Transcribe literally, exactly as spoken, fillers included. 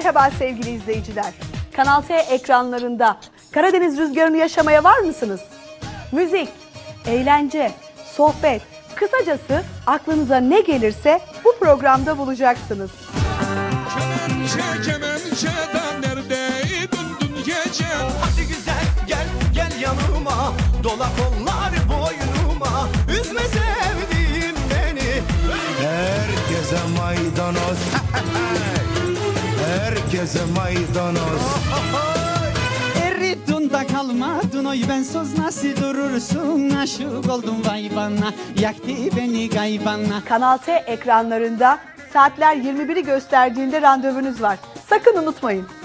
Merhaba sevgili izleyiciler. Kanal T ekranlarında Karadeniz rüzgarını yaşamaya var mısınız? Müzik, eğlence, sohbet, kısacası aklınıza ne gelirse bu programda bulacaksınız. Kemençe, kemençeden neredeydin dün gece? Hadi güzel gel, gel yanıma. Dola kollar boynuma. Üzme sevdiğim beni. Herkese maydanoz. Herkese maydanoz. Eridunda kalmadın oy ben söz nasıl durursun, aşık oldum vay bana, yaktı beni gaybana. Kanal T ekranlarında saatler yirmi biri gösterdiğinde randevunuz var. Sakın unutmayın.